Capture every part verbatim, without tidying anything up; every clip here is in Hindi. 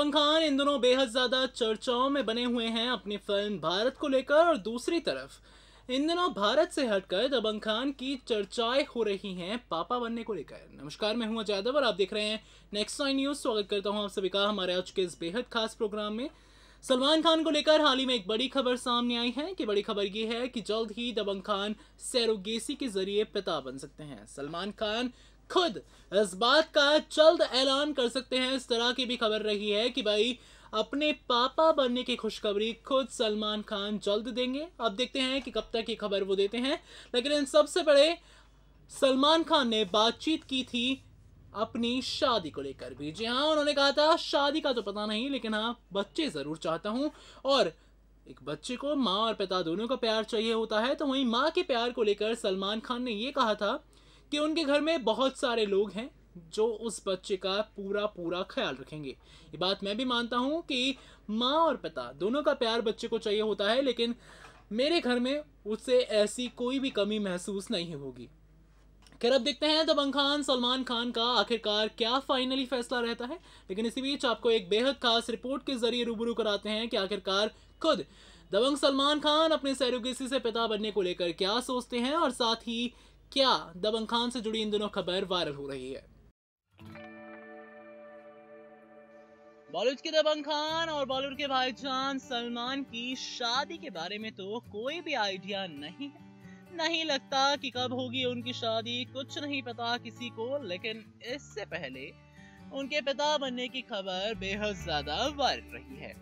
दबंग खान इन दिनों बेहद ज्यादा चर्चाओं में बने हुए हैं अपनी फिल्म भारत को लेकर, और दूसरी तरफ इन दिनों भारत से हटकर दबंग खान की चर्चाएं हो रही हैं पापा बनने को लेकर। नमस्कार, मैं हूं अजय यादव और आप देख रहे हैं नेक्स्ट नाइन न्यूज। स्वागत करता हूं आप सभी का हमारे आज के इस बेहद खास प्रोग्राम में। सलमान खान को लेकर हाल ही में एक बड़ी खबर सामने आई है कि बड़ी खबर ये है कि जल्द ही दबंग खान सरोगेसी के जरिए पिता बन सकते हैं। सलमान खान खुद इस बात का जल्द ऐलान कर सकते हैं। इस तरह की भी खबर रही है कि भाई अपने पापा बनने की खुशखबरी खुद सलमान खान जल्द देंगे। अब देखते हैं कि कब तक ये खबर वो देते हैं। लेकिन इन सबसे बड़े सलमान खान ने बातचीत की थी अपनी शादी को लेकर भी। जी हाँ, उन्होंने कहा था शादी का तो पता नहीं, लेकिन हाँ बच्चे जरूर चाहता हूँ। और एक बच्चे को माँ और पिता दोनों का प्यार चाहिए होता है, तो वहीं माँ के प्यार को लेकर सलमान खान ने ये कहा था कि उनके घर में बहुत सारे लोग हैं जो उस बच्चे का पूरा पूरा ख्याल रखेंगे। ये बात मैं भी मानता हूँ कि माँ और पिता दोनों का प्यार बच्चे को चाहिए होता है, लेकिन मेरे घर में उससे ऐसी कोई भी कमी महसूस नहीं होगी। खैर, अब देखते हैं दबंग खान सलमान खान का आखिरकार क्या फाइनली फैसला रहता है। लेकिन इसी बीच आपको एक बेहद खास रिपोर्ट के जरिए रूबरू कराते हैं कि आखिरकार खुद दबंग सलमान खान अपने सरोगेसी से पिता बनने को लेकर क्या सोचते हैं, और साथ ही क्या दबंग खान से जुड़ी इन दिनों खबर वायरल हो रही है। बॉलीवुड के दबंग खान और बॉलीवुड के भाईजान सलमान की शादी के बारे में तो कोई भी आइडिया नहीं है। नहीं लगता कि कब होगी उनकी शादी, कुछ नहीं पता किसी को। लेकिन इससे पहले उनके पिता बनने की खबर बेहद ज्यादा वायरल रही है।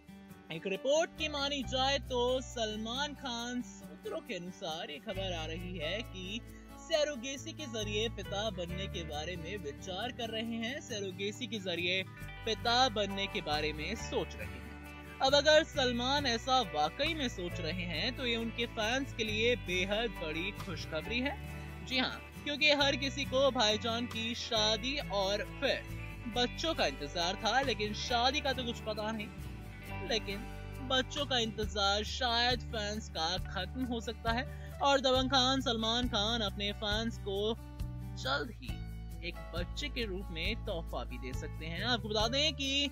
एक रिपोर्ट की मानी जाए तो सलमान खान सूत्रों के अनुसार ये खबर आ रही है कि सरोगेसी के जरिए पिता बनने के बारे में विचार कर रहे हैं, सरोगेसी के जरिए पिता बनने के बारे में सोच रहे हैं। अब अगर सलमान ऐसा वाकई में सोच रहे हैं तो ये उनके फैंस के लिए बेहद बड़ी खुशखबरी है। जी हाँ, क्योंकि हर किसी को भाईजान की शादी और फिर बच्चों का इंतजार था, लेकिन शादी का तो कुछ पता नहीं। लेकिन बच्चों का इंतजार शायद फैंस का खत्म हो सकता है, और दबंग खान सलमान खान अपने फैंस को जल्द ही एक बच्चे के रूप में तोहफा भी दे सकते हैं। आपको बता दें कि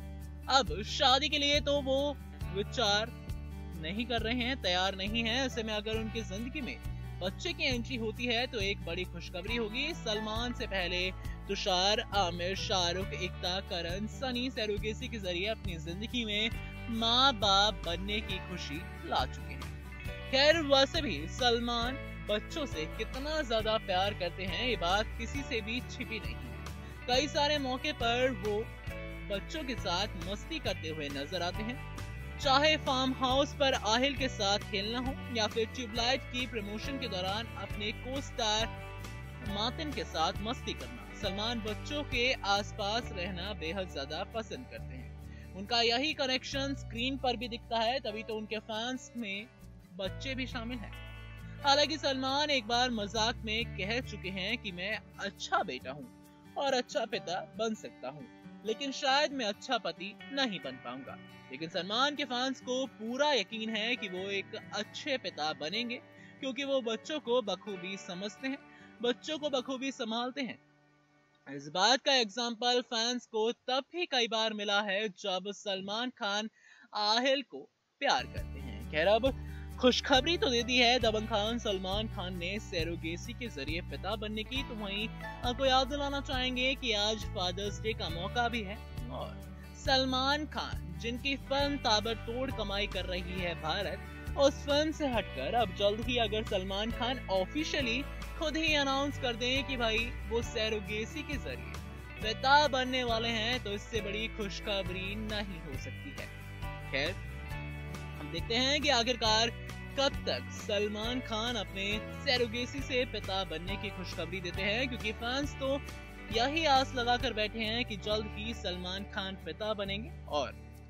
अब शादी के लिए तो वो विचार नहीं कर रहे हैं, तैयार नहीं है। ऐसे में अगर उनकी जिंदगी में बच्चे की एंट्री होती है तो एक बड़ी खुशखबरी होगी। सलमान से पहले तुषार, आमिर, शाहरुख, एकता, करण, सनी सरोगेसी के जरिए अपनी जिंदगी में माँ बाप बनने की खुशी ला चुके हैं। खैर, वैसे भी सलमान बच्चों से कितना ज्यादा प्यार करते हैं ये बात किसी से भी छिपी नहीं है। कई सारे मौके पर वो बच्चों के साथ मस्ती करते हुए नजर आते हैं, चाहे फार्म हाउस पर आहिल के साथ खेलना हो या फिर ट्यूबलाइट की प्रमोशन के दौरान अपने को स्टार मातिन के साथ मस्ती करना। सलमान बच्चों के आसपास रहना बेहद ज्यादा पसंद करते हैं। उनका यही कनेक्शन स्क्रीन पर भी दिखता है, तभी तो उनके फैंस में बच्चे भी शामिल हैं। हालांकि सलमान एक बार मजाक में कह चुके हैं कि मैं अच्छा बेटा हूँ और अच्छा पिता बन सकता हूँ, लेकिन शायद मैं अच्छा पति नहीं बन पाऊंगा। लेकिन सलमान के फैंस को पूरा यकीन है कि वो एक अच्छे पिता बनेंगे, क्योंकि वो बच्चों को बखूबी समझते हैं, बच्चों को बखूबी संभालते हैं। इस बात का एग्जाम्पल फैंस को तब भी कई बार मिला है जब सलमान खान आहिल को प्यार करते हैं। खैर, अब खुशखबरी तो दे दी है दबंग खान सलमान खान ने सरोगेसी के जरिए पिता बनने की, तो वहीं आपको याद दिलाना चाहेंगे कि आज फादर्स डे का मौका भी है, और सलमान खान जिनकी फिल्म ताबड़तोड़ कमाई कर रही है भारत, उस फिल्म से हटकर अब जल्द ही अगर सलमान खान ऑफिशियली खुद ही अनाउंस कर दें कि भाई वो सरोगेसी के जरिए पिता बनने वाले हैं, तो इससे बड़ी खुशखबरी नहीं हो सकती है। खैर, हम देखते हैं कि आखिरकार कब तक सलमान खान अपने सरोगेसी से पिता बनने की खुशखबरी देते हैं, क्योंकि फैंस तो यही आस लगाकर बैठे हैं कि जल्द ही सलमान खान पिता बनेंगे और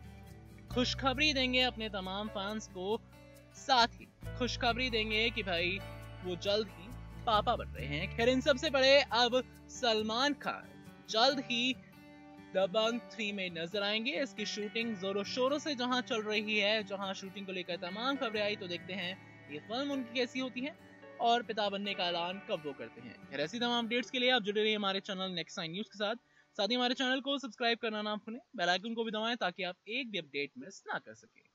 खुशखबरी देंगे अपने तमाम फैंस को। साथ ही खुशखबरी देंगे कि भाई वो जल्द ही पापा बन रहे हैं। खैर, इन सबसे बड़े अब सलमान खान जल्द ही दबंग थ्री में नजर आएंगे। इसकी शूटिंग जोरों शोरों से जहां चल रही है, जहां शूटिंग को लेकर तमाम खबरें आई, तो देखते हैं ये फिल्म उनकी कैसी होती है और पिता बनने का ऐलान कब वो करते हैं। ऐसी तमाम अपडेट्स के लिए आप जुड़े रहिए हमारे चैनल नेक्स्ट नाइन न्यूज के साथ। साथ ही हमारे चैनल को सब्सक्राइब करना ना भूलें, बेल आइकन को भी दबाएं ताकि आप एक भी अपडेट मिस ना कर सकें।